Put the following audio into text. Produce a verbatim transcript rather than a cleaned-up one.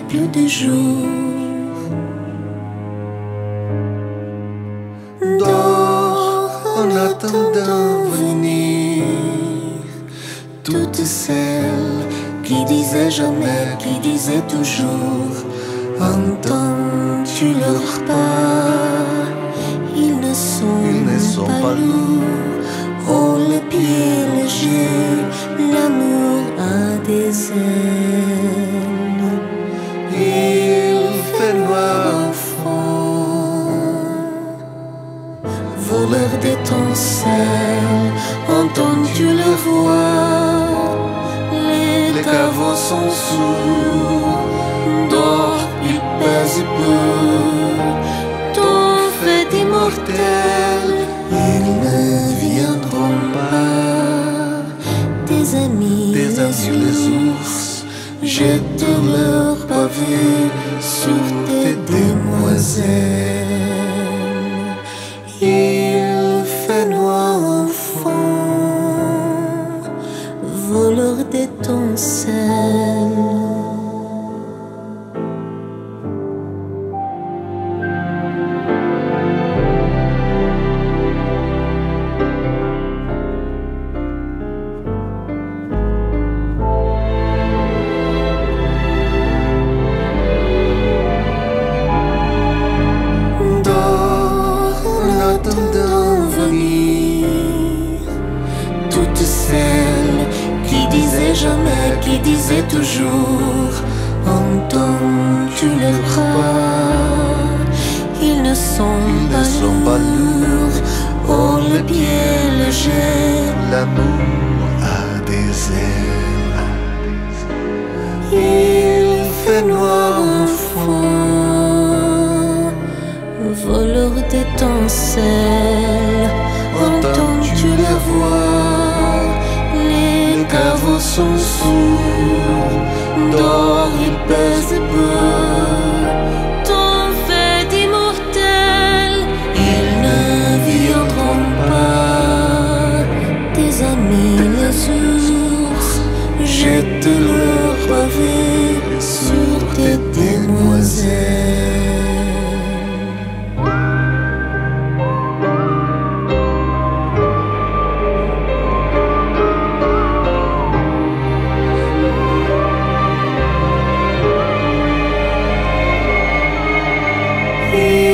plus de jour. Dors en attendant venir toutes celles qui disaient jamais, qui disaient toujours. Entends-tu leurs pas? Ils ne sont, Ils ne sont pas, pas lourds. Oh, le pied léger, l'amour a des ailes. Il fait noir Au fond, voleur d'étincelles, entends-tu le voix? Les caveaux sont sourds, dors, ils pèsent peu. Ton fait immortel, ils ne viendront pas. Tes amis, Tes les, amis, les ours, jettent leurs pavés sur tes demoiselles. Il fait noir au fond, voleur d'étincelles. Attendant venir toutes celles qui disaient jamais, qui disaient toujours. Entends-tu leurs pas? Ils ne sont, Ils pas, ne sont pas lourds. Oh, le pied léger, L'amour a des ailes. il fait noir au fond, voleur d'étincelles. Entends-tu la voix? Les caveaux sont sourds, dors, ils pèsent peu. Ton fait immortel, ils ne viendront pas. Tes amis les ours jettent leurs pavés sur tes demoiselles. He